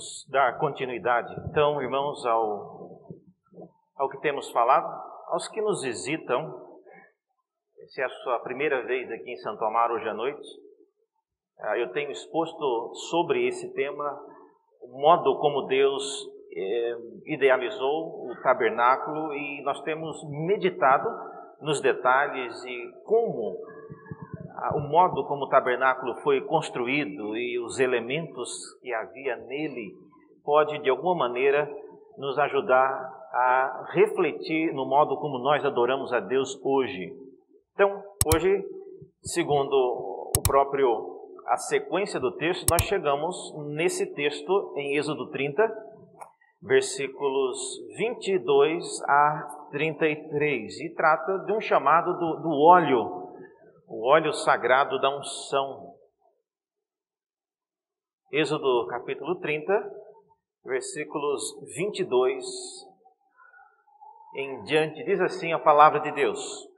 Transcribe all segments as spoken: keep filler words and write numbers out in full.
Vamos dar continuidade, então, irmãos, ao, ao que temos falado. Aos que nos visitam, se é a sua primeira vez aqui em Santo Amaro hoje à noite, eu tenho exposto sobre esse tema o modo como Deus é, idealizou o tabernáculo, e nós temos meditado nos detalhes e como o modo como o tabernáculo foi construído e os elementos que havia nele pode, de alguma maneira, nos ajudar a refletir no modo como nós adoramos a Deus hoje. Então, hoje, segundo o próprio, a sequência do texto, nós chegamos nesse texto em Êxodo trinta, versículos vinte e dois a trinta e três, e trata de um chamado do, do óleo, o óleo sagrado da unção. Êxodo capítulo trinta, versículos vinte e dois em diante, diz assim a palavra de Deus.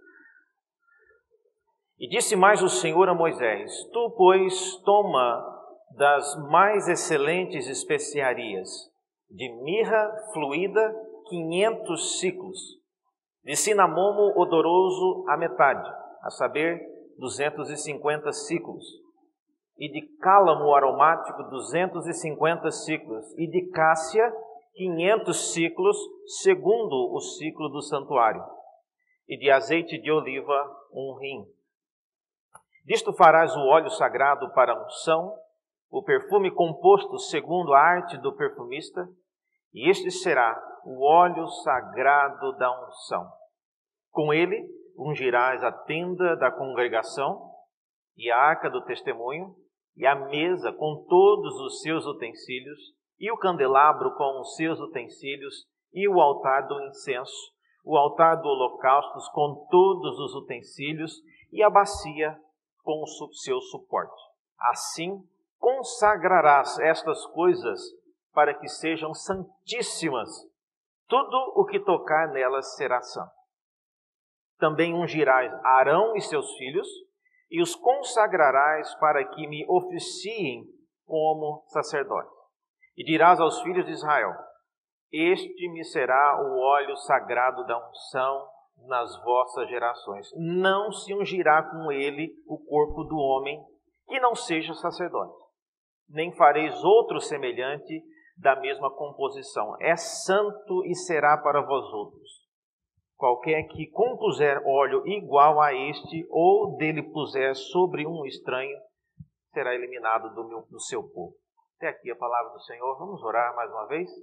E disse mais o Senhor a Moisés: Tu, pois, toma das mais excelentes especiarias, de mirra fluída, quinhentos siclos, de cinamomo odoroso a metade, a saber, duzentos e cinquenta siclos, e de cálamo aromático, duzentos e cinquenta siclos, e de cássia, quinhentos siclos, segundo o ciclo do santuário, e de azeite de oliva, um rim. Disto farás o óleo sagrado para a unção, o perfume composto segundo a arte do perfumista, e este será o óleo sagrado da unção. Com ele ungirás a tenda da congregação, e a arca do testemunho, e a mesa com todos os seus utensílios, e o candelabro com os seus utensílios, e o altar do incenso, o altar do holocaustos com todos os utensílios, e a bacia com o seu suporte. Assim consagrarás estas coisas para que sejam santíssimas. Tudo o que tocar nelas será santo. Também ungirás Arão e seus filhos, e os consagrarás para que me oficiem como sacerdotes. E dirás aos filhos de Israel: Este me será o óleo sagrado da unção nas vossas gerações. Não se ungirá com ele o corpo do homem que não seja sacerdote. Nem fareis outro semelhante da mesma composição. É santo e será para vós outros. Qualquer que compuser óleo igual a este, ou dele puser sobre um estranho, será eliminado do, meu, do seu povo. Até aqui a palavra do Senhor. Vamos orar mais uma vez?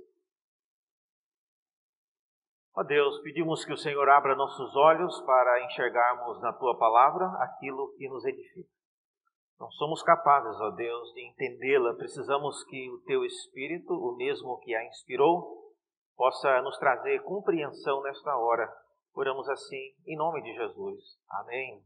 Ó Deus, pedimos que o Senhor abra nossos olhos para enxergarmos na Tua palavra aquilo que nos edifica. Não somos capazes, ó Deus, de entendê-la. Precisamos que o Teu Espírito, o mesmo que a inspirou, possa nos trazer compreensão nesta hora. Oramos assim, em nome de Jesus. Amém.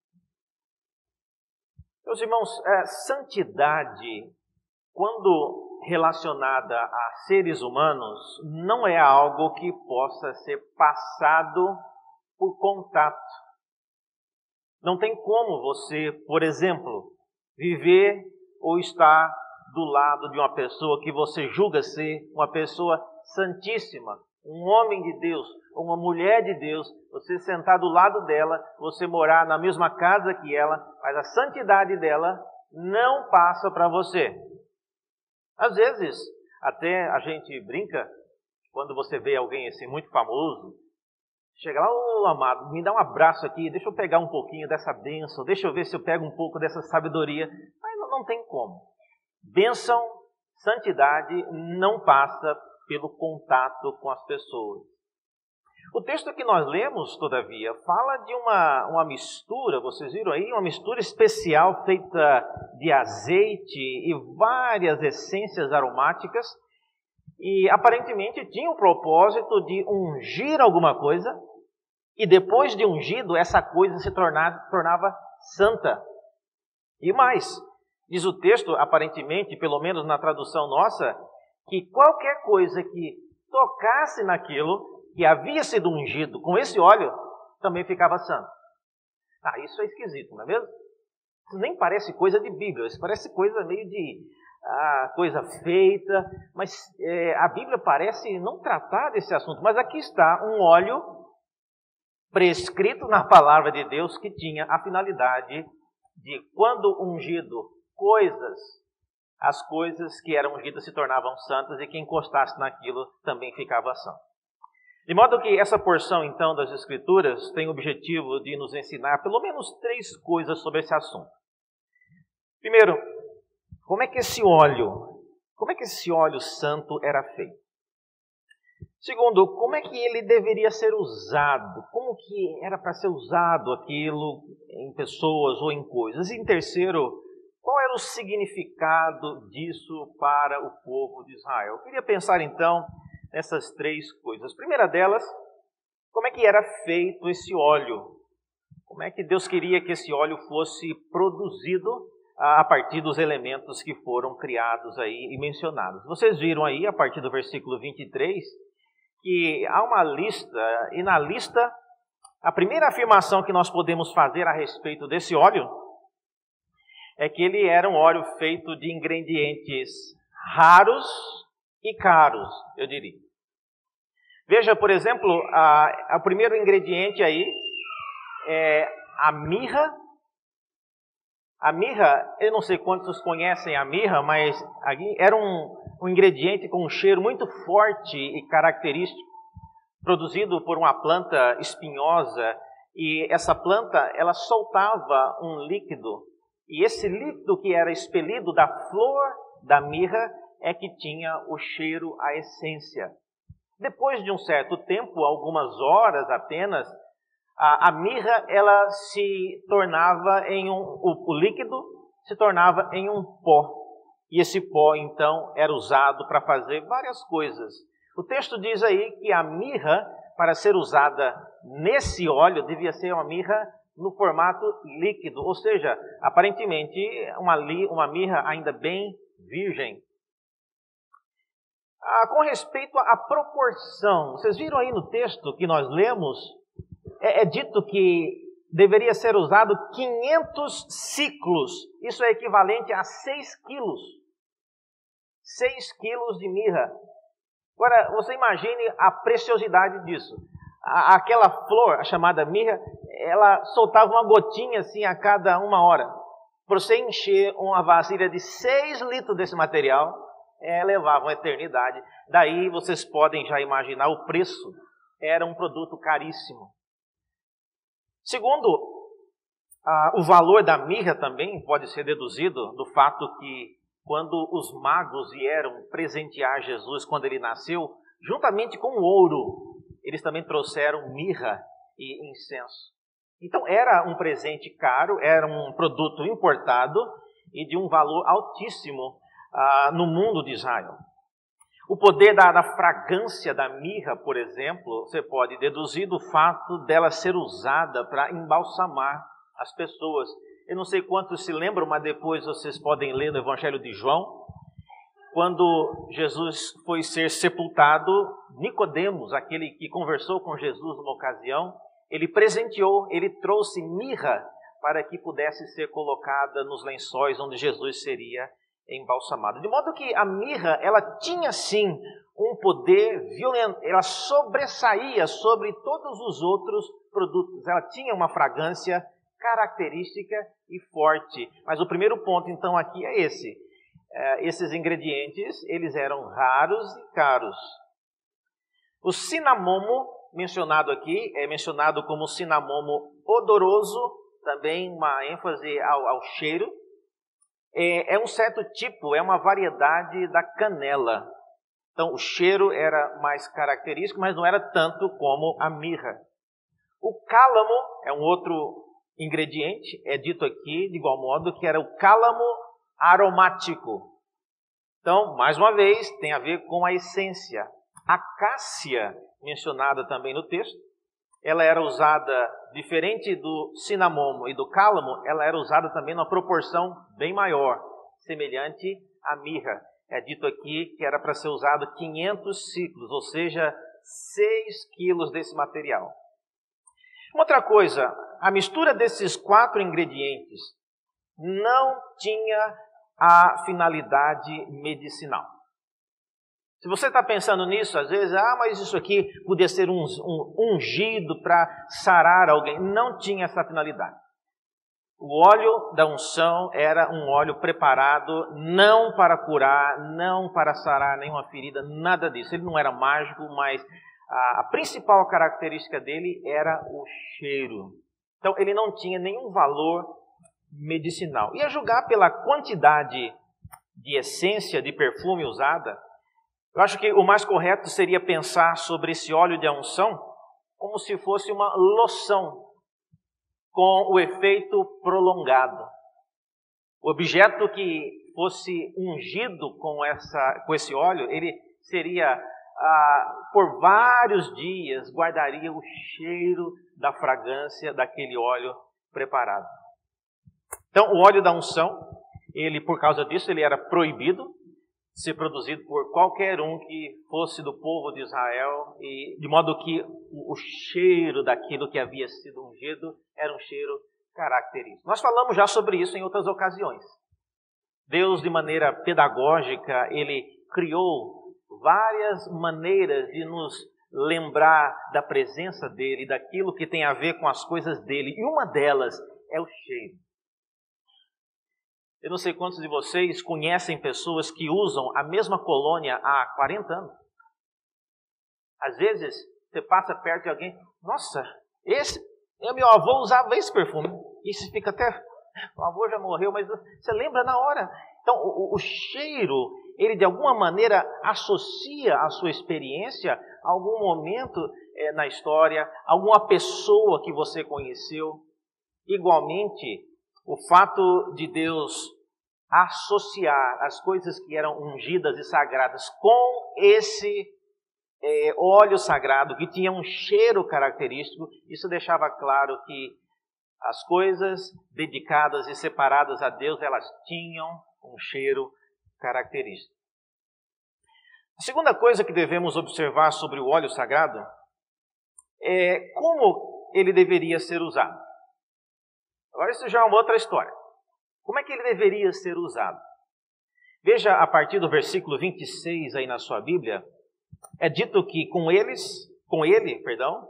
Meus irmãos, é, santidade, quando relacionada a seres humanos, não é algo que possa ser passado por contato. Não tem como você, por exemplo, viver ou estar do lado de uma pessoa que você julga ser uma pessoa santíssima, um homem de Deus, uma mulher de Deus, você sentar do lado dela, você morar na mesma casa que ela, mas a santidade dela não passa para você. Às vezes, até a gente brinca, quando você vê alguém assim muito famoso, chega lá: ô amado, me dá um abraço aqui, deixa eu pegar um pouquinho dessa bênção, deixa eu ver se eu pego um pouco dessa sabedoria. Mas não, não tem como. Bênção, santidade não passa pelo contato com as pessoas. O texto que nós lemos, todavia, fala de uma, uma mistura, vocês viram aí, uma mistura especial feita de azeite e várias essências aromáticas, e aparentemente tinha o propósito de ungir alguma coisa, e depois de ungido, essa coisa se tornava, tornava santa. E mais, diz o texto, aparentemente, pelo menos na tradução nossa, que qualquer coisa que tocasse naquilo que havia sido ungido com esse óleo, também ficava santo. Ah, isso é esquisito, não é mesmo? Isso nem parece coisa de Bíblia, isso parece coisa meio de a coisa feita, mas é, a Bíblia parece não tratar desse assunto. Mas aqui está um óleo prescrito na palavra de Deus que tinha a finalidade de, quando ungido coisas, as coisas que eram ungidas se tornavam santas e quem encostasse naquilo também ficava santo. De modo que essa porção, então, das Escrituras tem o objetivo de nos ensinar pelo menos três coisas sobre esse assunto. Primeiro, como é que esse óleo, como é que esse óleo santo era feito? Segundo, como é que ele deveria ser usado? Como que era para ser usado aquilo em pessoas ou em coisas? E em terceiro, qual era o significado disso para o povo de Israel? Eu queria pensar então nessas três coisas. A primeira delas, como é que era feito esse óleo? Como é que Deus queria que esse óleo fosse produzido a partir dos elementos que foram criados aí e mencionados? Vocês viram aí, a partir do versículo vinte e três, que há uma lista, e na lista, a primeira afirmação que nós podemos fazer a respeito desse óleo é que ele era um óleo feito de ingredientes raros e caros, eu diria. Veja, por exemplo, a, a primeiro ingrediente aí é a mirra. A mirra, eu não sei quantos conhecem a mirra, mas aqui era um, um ingrediente com um cheiro muito forte e característico, produzido por uma planta espinhosa, e essa planta, ela soltava um líquido, e esse líquido que era expelido da flor da mirra é que tinha o cheiro, a essência. Depois de um certo tempo, algumas horas apenas, a, a mirra ela se tornava em um, o, o líquido se tornava em um pó. E esse pó, então, era usado para fazer várias coisas. O texto diz aí que a mirra, para ser usada nesse óleo, devia ser uma mirra no formato líquido, ou seja, aparentemente uma, uma mirra ainda bem virgem. Ah, com respeito à proporção, vocês viram aí no texto que nós lemos, é, é dito que deveria ser usado quinhentos ciclos, isso é equivalente a seis quilos. seis quilos de mirra. Agora, você imagine a preciosidade disso. A, aquela flor, a chamada mirra, ela soltava uma gotinha assim a cada uma hora. Para você encher uma vasilha de seis litros desse material, é, levava uma eternidade. Daí vocês podem já imaginar o preço. Era um produto caríssimo. Segundo, ah, o valor da mirra também pode ser deduzido do fato que quando os magos vieram presentear Jesus quando ele nasceu, juntamente com o ouro, eles também trouxeram mirra e incenso. Então era um presente caro, era um produto importado e de um valor altíssimo ah, no mundo de Israel. O poder da, da fragrância da mirra, por exemplo, você pode deduzir do fato dela ser usada para embalsamar as pessoas. Eu não sei quantos se lembram, mas depois vocês podem ler no Evangelho de João, quando Jesus foi ser sepultado, Nicodemos, aquele que conversou com Jesus numa ocasião, ele presenteou, ele trouxe mirra para que pudesse ser colocada nos lençóis onde Jesus seria embalsamado. De modo que a mirra, ela tinha sim um poder violento, ela sobressaía sobre todos os outros produtos, ela tinha uma fragrância característica e forte. Mas o primeiro ponto então aqui é esse, é, esses ingredientes, eles eram raros e caros. O cinamomo, mencionado aqui, é mencionado como cinamomo odoroso, também uma ênfase ao, ao cheiro. É, é um certo tipo, é uma variedade da canela. Então o cheiro era mais característico, mas não era tanto como a mirra. O cálamo é um outro ingrediente, é dito aqui de igual modo que era o cálamo aromático. Então, mais uma vez, tem a ver com a essência. A cássia, mencionada também no texto, ela era usada, diferente do cinamomo e do cálamo, ela era usada também numa proporção bem maior, semelhante à mirra. É dito aqui que era para ser usado quinhentos ciclos, ou seja, seis quilos desse material. Outra coisa, a mistura desses quatro ingredientes não tinha a finalidade medicinal. Se você está pensando nisso, às vezes, ah, mas isso aqui podia ser um, um ungido para sarar alguém. Não tinha essa finalidade. O óleo da unção era um óleo preparado não para curar, não para sarar nenhuma ferida, nada disso. Ele não era mágico, mas a, a principal característica dele era o cheiro. Então, ele não tinha nenhum valor medicinal. E a julgar pela quantidade de essência, de perfume usada, eu acho que o mais correto seria pensar sobre esse óleo de unção como se fosse uma loção com o efeito prolongado. O objeto que fosse ungido com, essa, com esse óleo, ele seria, ah, por vários dias, guardaria o cheiro da fragrância daquele óleo preparado. Então, o óleo da unção, ele, por causa disso, ele era proibido de ser produzido por qualquer um que fosse do povo de Israel, e de modo que o, o cheiro daquilo que havia sido ungido era um cheiro característico. Nós falamos já sobre isso em outras ocasiões. Deus, de maneira pedagógica, ele criou várias maneiras de nos lembrar da presença dele, daquilo que tem a ver com as coisas dele, e uma delas é o cheiro. Eu não sei quantos de vocês conhecem pessoas que usam a mesma colônia há quarenta anos. Às vezes, você passa perto de alguém, nossa, esse, meu avô usava esse perfume. E você fica até, o avô já morreu, mas você lembra na hora. Então, o, o cheiro, ele de alguma maneira associa a sua experiência a algum momento é, na história, alguma pessoa que você conheceu. Igualmente, o fato de Deus associar as coisas que eram ungidas e sagradas com esse é, óleo sagrado, que tinha um cheiro característico, isso deixava claro que as coisas dedicadas e separadas a Deus, elas tinham um cheiro característico. A segunda coisa que devemos observar sobre o óleo sagrado é como ele deveria ser usado. Agora, isso já é uma outra história. Como é que ele deveria ser usado? Veja, a partir do versículo vinte e seis aí na sua Bíblia, é dito que com eles, com ele, perdão,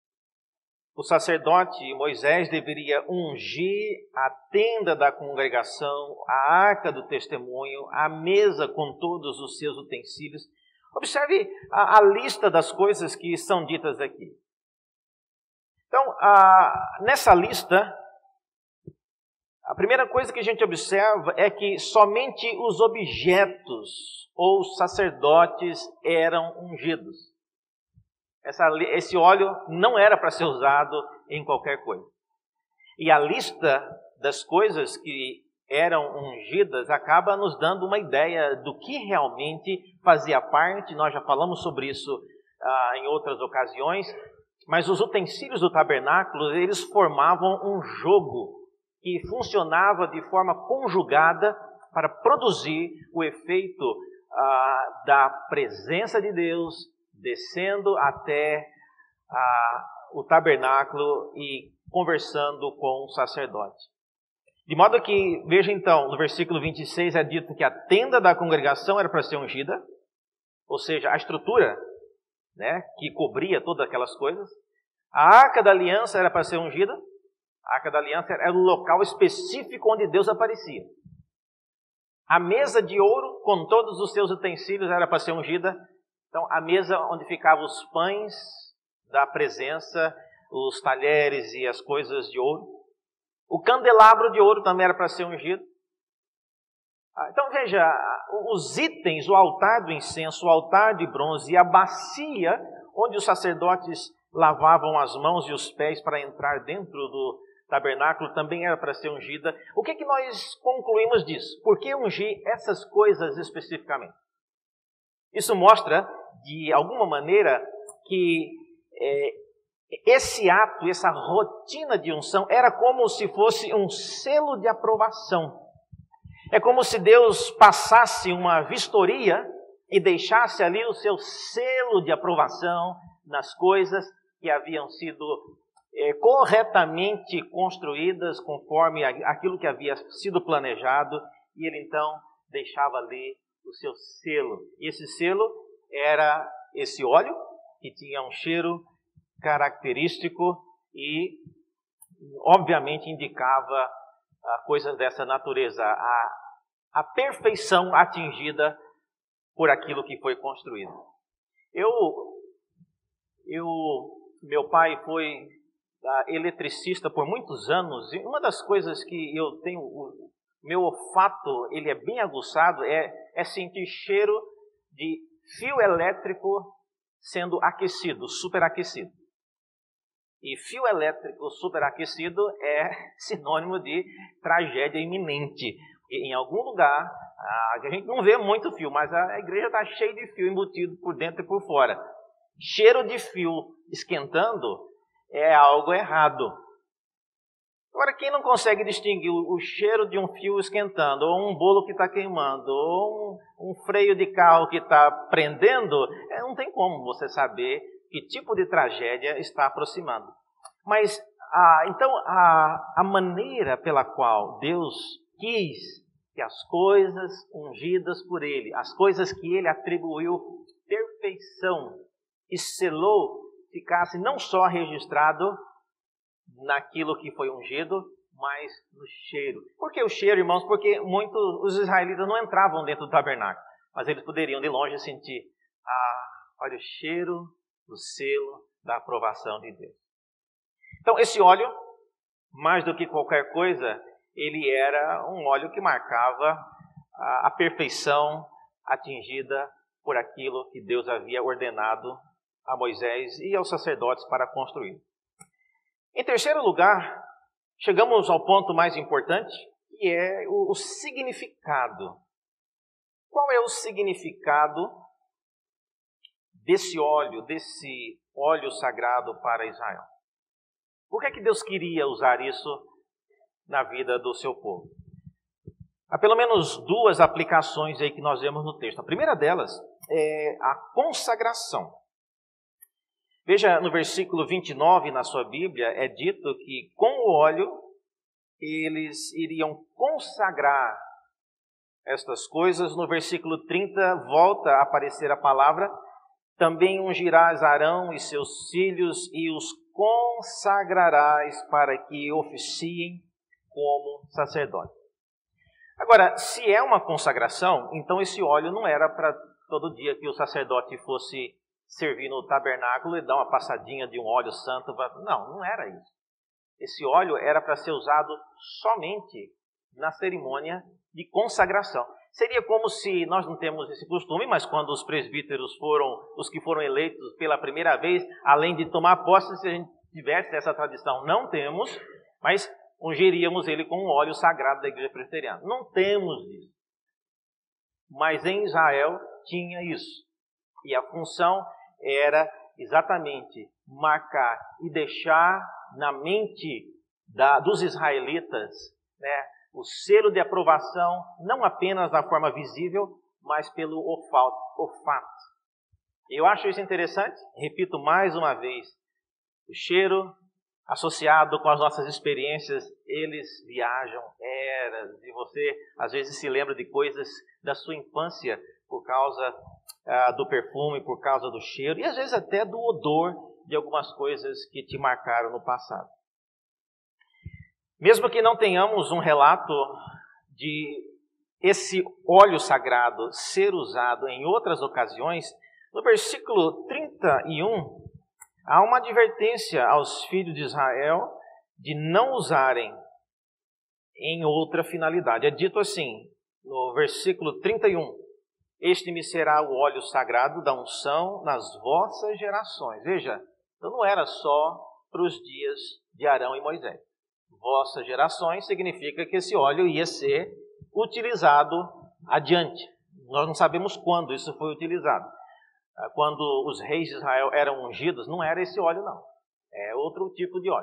o sacerdote Moisés deveria ungir a tenda da congregação, a arca do testemunho, a mesa com todos os seus utensílios. Observe a, a lista das coisas que são ditas aqui. Então, a, nessa lista, a primeira coisa que a gente observa é que somente os objetos ou os sacerdotes eram ungidos. Essa, esse óleo não era para ser usado em qualquer coisa. E a lista das coisas que eram ungidas acaba nos dando uma ideia do que realmente fazia parte. Nós já falamos sobre isso ah, em outras ocasiões, mas os utensílios do tabernáculo, eles formavam um jogo que funcionava de forma conjugada para produzir o efeito ah, da presença de Deus descendo até ah, o tabernáculo e conversando com o sacerdote. De modo que, veja então, no versículo vinte e seis é dito que a tenda da congregação era para ser ungida, ou seja, a estrutura, né, que cobria todas aquelas coisas. A arca da aliança era para ser ungida. A arca da aliança era o local específico onde Deus aparecia. A mesa de ouro, com todos os seus utensílios, era para ser ungida. Então, a mesa onde ficavam os pães da presença, os talheres e as coisas de ouro. O candelabro de ouro também era para ser ungido. Então, veja, os itens, o altar do incenso, o altar de bronze e a bacia onde os sacerdotes lavavam as mãos e os pés para entrar dentro do tabernáculo também era para ser ungida. O que, que nós concluímos disso? Por que ungir essas coisas especificamente? Isso mostra, de alguma maneira, que é, esse ato, essa rotina de unção, era como se fosse um selo de aprovação. É como se Deus passasse uma vistoria e deixasse ali o seu selo de aprovação nas coisas que haviam sido é, corretamente construídas conforme aquilo que havia sido planejado e ele então deixava ali o seu selo. E esse selo era esse óleo, que tinha um cheiro característico e, obviamente, indicava ah, coisas dessa natureza, a, a perfeição atingida por aquilo que foi construído. Eu, eu, meu pai foi ah, eletricista por muitos anos, e uma das coisas que eu tenho, o meu olfato, ele é bem aguçado, é, é sentir cheiro de fio elétrico sendo aquecido, superaquecido. E fio elétrico superaquecido é sinônimo de tragédia iminente. E em algum lugar, a gente não vê muito fio, mas a igreja está cheia de fio embutido por dentro e por fora. Cheiro de fio esquentando é algo errado. Agora, quem não consegue distinguir o, o cheiro de um fio esquentando, ou um bolo que está queimando, ou um, um freio de carro que está prendendo, é, não tem como você saber que tipo de tragédia está aproximando. Mas, a, então, a, a maneira pela qual Deus quis que as coisas ungidas por Ele, as coisas que Ele atribuiu perfeição e selou, ficassem não só registrado naquilo que foi ungido, mas no cheiro. Por que o cheiro, irmãos? Porque muitos os israelitas não entravam dentro do tabernáculo, mas eles poderiam de longe sentir, ah, olha o cheiro do selo da aprovação de Deus. Então, esse óleo, mais do que qualquer coisa, ele era um óleo que marcava a, a perfeição atingida por aquilo que Deus havia ordenado a Moisés e aos sacerdotes para construir. Em terceiro lugar, chegamos ao ponto mais importante, que é o, o significado. Qual é o significado desse óleo, desse óleo sagrado para Israel? Por que é que Deus queria usar isso na vida do seu povo? Há pelo menos duas aplicações aí que nós vemos no texto. A primeira delas é a consagração. Veja, no versículo vinte e nove na sua Bíblia, é dito que com o óleo eles iriam consagrar estas coisas. No versículo trinta volta a aparecer a palavra: também ungirás Arão e seus filhos e os consagrarás para que oficiem como sacerdote. Agora, se é uma consagração, então esse óleo não era para todo dia que o sacerdote fosse servir no tabernáculo e dar uma passadinha de um óleo santo. Não, não era isso. Esse óleo era para ser usado somente na cerimônia de consagração. Seria como se nós não temos esse costume, mas quando os presbíteros foram, os que foram eleitos pela primeira vez, além de tomar posse, se a gente tivesse essa tradição, não temos, mas ungiríamos ele com o óleo sagrado da igreja presbiteriana. Não temos isso. Mas em Israel tinha isso. E a função era exatamente marcar e deixar na mente da, dos israelitas, né, o selo de aprovação, não apenas na forma visível, mas pelo olfato. Eu acho isso interessante, repito mais uma vez, o cheiro associado com as nossas experiências, eles viajam eras, e você às vezes se lembra de coisas da sua infância por causa ah, do perfume, por causa do cheiro, e às vezes até do odor de algumas coisas que te marcaram no passado. Mesmo que não tenhamos um relato de esse óleo sagrado ser usado em outras ocasiões, no versículo trinta e um, há uma advertência aos filhos de Israel de não usarem em outra finalidade. É dito assim, no versículo trinta e um, este me será o óleo sagrado da unção nas vossas gerações. Veja, então não era só para os dias de Arão e Moisés. Vossas gerações significa que esse óleo ia ser utilizado adiante. Nós não sabemos quando isso foi utilizado. Quando os reis de Israel eram ungidos, não era esse óleo não. É outro tipo de óleo.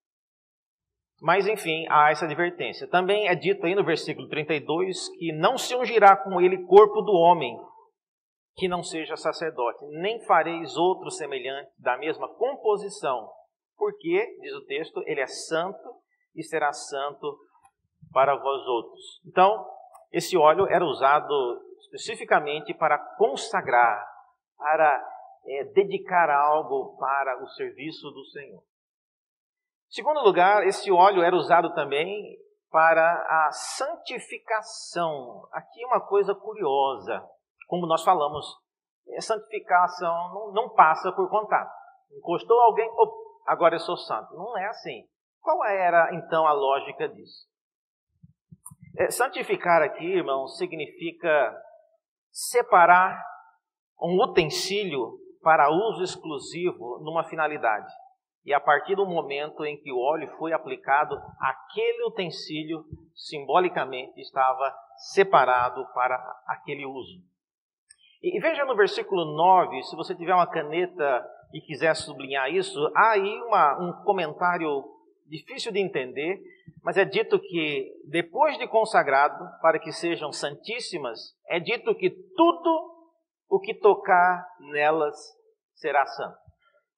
Mas enfim, há essa advertência. Também é dito aí no versículo trinta e dois que não se ungirá com ele corpo do homem que não seja sacerdote, nem fareis outro semelhante da mesma composição, porque, diz o texto, ele é santo e será santo para vós outros. Então, esse óleo era usado especificamente para consagrar, para é, dedicar algo para o serviço do Senhor. Em segundo lugar, esse óleo era usado também para a santificação. Aqui é uma coisa curiosa, como nós falamos, a santificação não, não passa por contato. Encostou alguém, oh, agora eu sou santo. Não é assim. Qual era, então, a lógica disso? É, santificar aqui, irmãos, significa separar um utensílio para uso exclusivo numa finalidade. E a partir do momento em que o óleo foi aplicado, aquele utensílio simbolicamente estava separado para aquele uso. E veja no versículo nove, se você tiver uma caneta e quiser sublinhar isso, há aí uma, um comentário difícil de entender, mas é dito que depois de consagrado, para que sejam santíssimas, é dito que tudo o que tocar nelas será santo.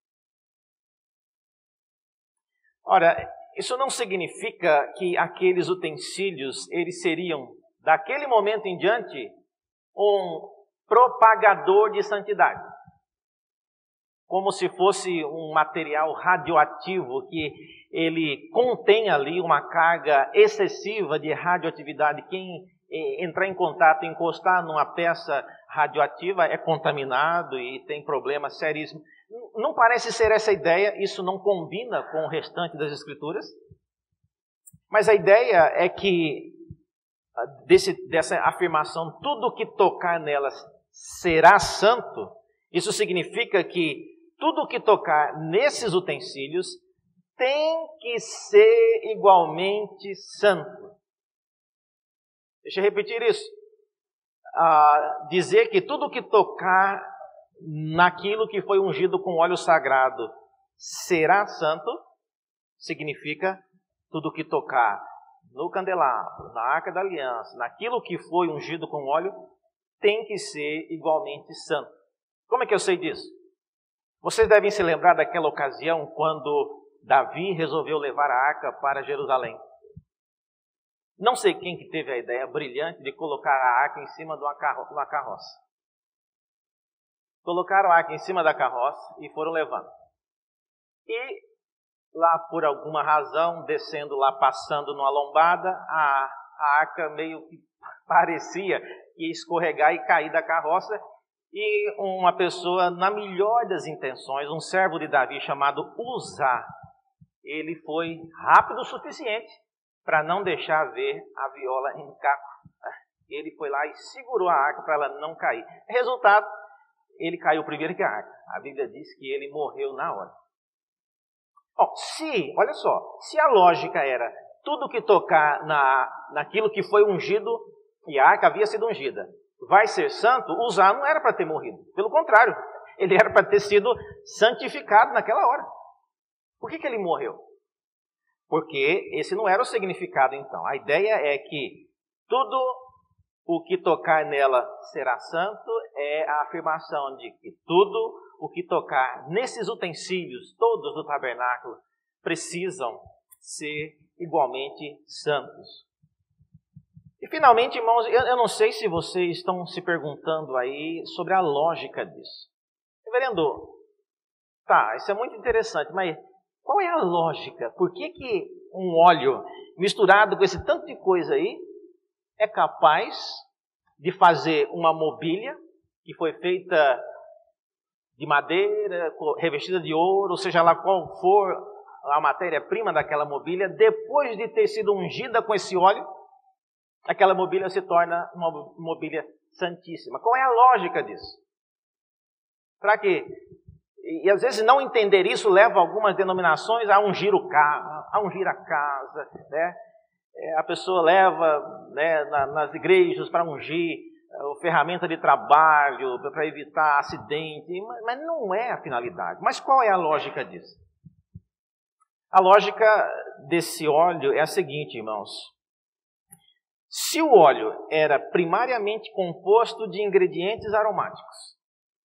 Ora, isso não significa que aqueles utensílios, eles seriam, daquele momento em diante, um propagador de santidade. Como se fosse um material radioativo que ele contém ali uma carga excessiva de radioatividade. Quem entrar em contato, encostar numa peça radioativa é contaminado e tem problemas seríssimos. Não parece ser essa a ideia, isso não combina com o restante das Escrituras. Mas a ideia é que, desse, dessa afirmação, tudo que tocar nelas será santo, isso significa que tudo que tocar nesses utensílios tem que ser igualmente santo. Deixa eu repetir isso. Ah, dizer que tudo que tocar naquilo que foi ungido com óleo sagrado será santo, significa tudo que tocar no candelabro, na arca da aliança, naquilo que foi ungido com óleo, tem que ser igualmente santo. Como é que eu sei disso? Vocês devem se lembrar daquela ocasião quando Davi resolveu levar a arca para Jerusalém. Não sei quem que teve a ideia brilhante de colocar a arca em cima de uma carroça. Colocaram a arca em cima da carroça e foram levando. E lá, por alguma razão, descendo lá, passando numa lombada, a, a arca meio que parecia ia escorregar e cair da carroça. E uma pessoa, na melhor das intenções, um servo de Davi chamado Uzá, ele foi rápido o suficiente para não deixar ver a viola em caco. Ele foi lá e segurou a arca para ela não cair. Resultado, ele caiu primeiro que a arca. A Bíblia diz que ele morreu na hora. Bom, se, olha só, se a lógica era tudo que tocar na, naquilo que foi ungido, e a arca havia sido ungida, vai ser santo, Uzá não era para ter morrido. Pelo contrário, ele era para ter sido santificado naquela hora. Por que que ele morreu? Porque esse não era o significado então. A ideia é que tudo o que tocar nela será santo, é a afirmação de que tudo o que tocar nesses utensílios, todos do tabernáculo, precisam ser igualmente santos. E finalmente, irmãos, eu, eu não sei se vocês estão se perguntando aí sobre a lógica disso. Reverendo, tá, isso é muito interessante, mas qual é a lógica? Por que que um óleo misturado com esse tanto de coisa aí é capaz de fazer uma mobília que foi feita de madeira, revestida de ouro, ou seja lá qual for a matéria-prima daquela mobília, depois de ter sido ungida com esse óleo, aquela mobília se torna uma mobília santíssima. Qual é a lógica disso? Será que... E às vezes não entender isso leva algumas denominações a ungir o carro, a ungir a casa, né? A pessoa leva, né, nas igrejas para ungir a ferramenta de trabalho, para evitar acidente, mas não é a finalidade. Mas qual é a lógica disso? A lógica desse óleo é a seguinte, irmãos. Se o óleo era primariamente composto de ingredientes aromáticos,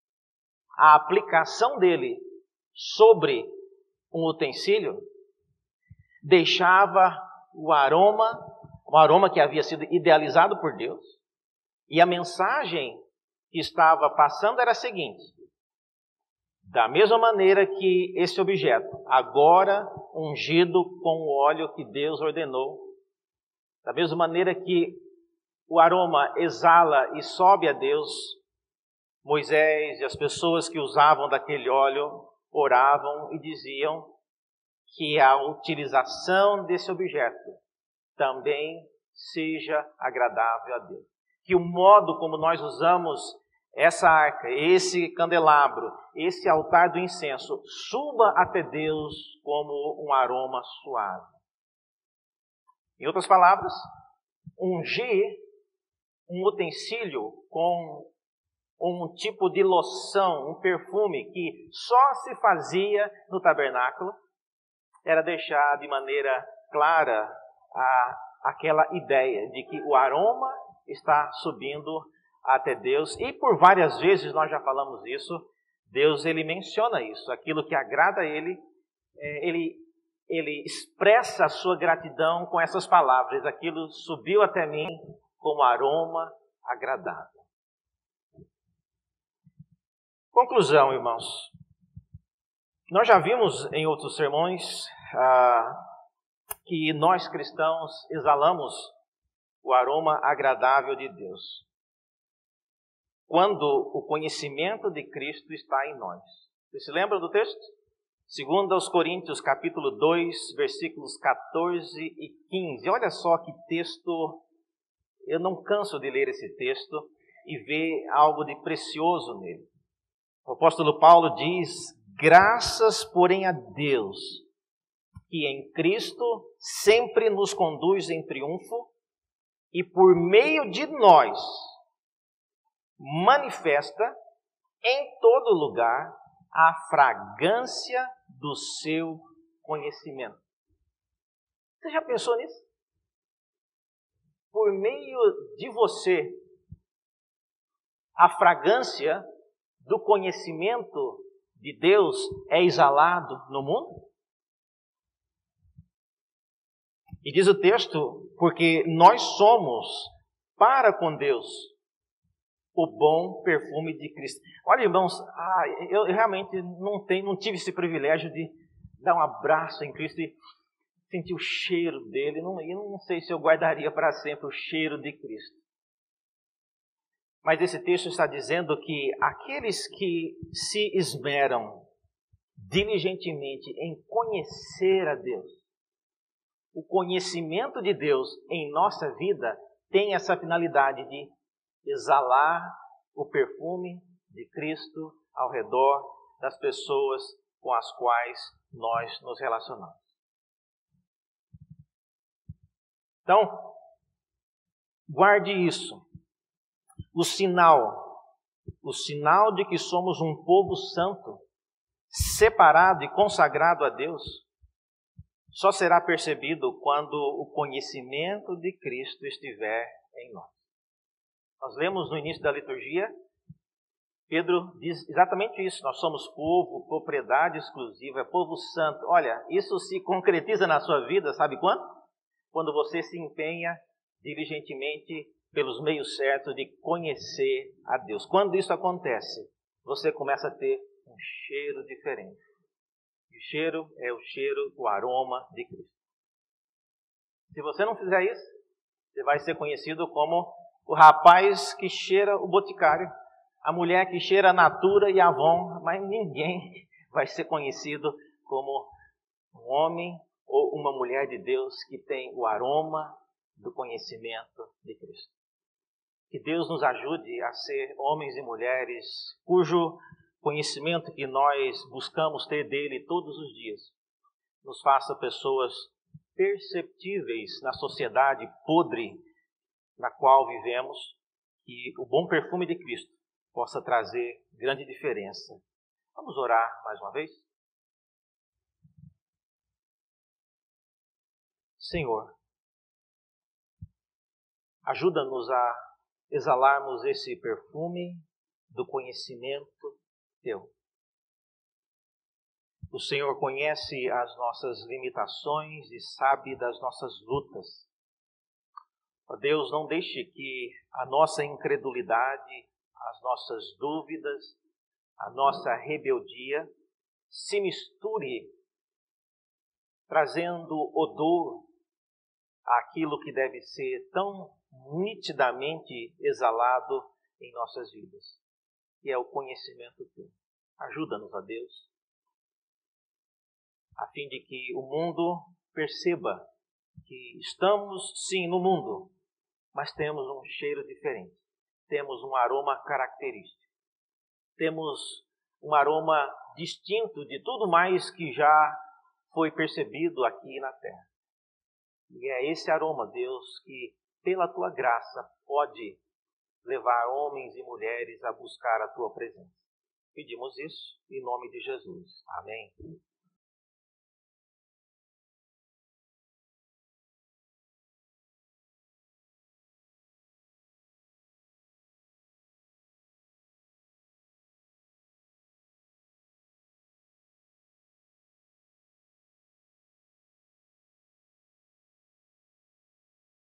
a aplicação dele sobre um utensílio deixava o aroma um aroma que havia sido idealizado por Deus, e a mensagem que estava passando era a seguinte: da mesma maneira que esse objeto, agora ungido com o óleo que Deus ordenou, da mesma maneira que o aroma exala e sobe a Deus, Moisés e as pessoas que usavam daquele óleo oravam e diziam que a utilização desse objeto também seja agradável a Deus. Que o modo como nós usamos essa arca, esse candelabro, esse altar do incenso, suba até Deus como um aroma suave. Em outras palavras, ungir um utensílio com um tipo de loção, um perfume que só se fazia no tabernáculo, era deixar de maneira clara a, aquela ideia de que o aroma está subindo até Deus. E por várias vezes nós já falamos isso, Deus ele menciona isso, aquilo que agrada a Ele, é, ele, ele expressa a sua gratidão com essas palavras: aquilo subiu até mim como aroma agradável. Conclusão, irmãos. Nós já vimos em outros sermões ah, que nós cristãos exalamos o aroma agradável de Deus quando o conhecimento de Cristo está em nós. Você se lembra do texto? Segundo aos Coríntios, capítulo dois, versículos catorze e quinze. Olha só que texto, eu não canso de ler esse texto e ver algo de precioso nele. O apóstolo Paulo diz: graças, porém, a Deus, que em Cristo sempre nos conduz em triunfo e por meio de nós manifesta em todo lugar a fragrância do seu conhecimento. Você já pensou nisso? Por meio de você, a fragrância do conhecimento de Deus é exalado no mundo? E diz o texto, porque nós somos para com Deus o bom perfume de Cristo. Olha, irmãos, ah, eu realmente não, tenho, não tive esse privilégio de dar um abraço em Cristo e sentir o cheiro dele. Não, eu não sei se eu guardaria para sempre o cheiro de Cristo. Mas esse texto está dizendo que aqueles que se esmeram diligentemente em conhecer a Deus, o conhecimento de Deus em nossa vida tem essa finalidade de exalar o perfume de Cristo ao redor das pessoas com as quais nós nos relacionamos. Então, guarde isso. O sinal, o sinal de que somos um povo santo, separado e consagrado a Deus, só será percebido quando o conhecimento de Cristo estiver em nós. Nós lemos no início da liturgia, Pedro diz exatamente isso: nós somos povo, propriedade exclusiva, povo santo. Olha, isso se concretiza na sua vida, sabe quando? Quando você se empenha diligentemente pelos meios certos de conhecer a Deus. Quando isso acontece, você começa a ter um cheiro diferente. O cheiro é o cheiro, o aroma de Cristo. Se você não fizer isso, você vai ser conhecido como o rapaz que cheira o boticário, a mulher que cheira a Natura e Avon, mas ninguém vai ser conhecido como um homem ou uma mulher de Deus que tem o aroma do conhecimento de Cristo. Que Deus nos ajude a ser homens e mulheres cujo conhecimento que nós buscamos ter dele todos os dias nos faça pessoas perceptíveis na sociedade podre na qual vivemos, que o bom perfume de Cristo possa trazer grande diferença. Vamos orar mais uma vez? Senhor, ajuda-nos a exalarmos esse perfume do conhecimento Teu. O Senhor conhece as nossas limitações e sabe das nossas lutas. Ó Deus, não deixe que a nossa incredulidade, as nossas dúvidas, a nossa rebeldia se misture, trazendo odor àquilo que deve ser tão nitidamente exalado em nossas vidas, que é o conhecimento teu. Ajuda-nos, ó Deus, a fim de que o mundo perceba que estamos, sim, no mundo, mas temos um cheiro diferente, temos um aroma característico, temos um aroma distinto de tudo mais que já foi percebido aqui na terra. E é esse aroma, Deus, que pela tua graça pode levar homens e mulheres a buscar a tua presença. Pedimos isso em nome de Jesus. Amém.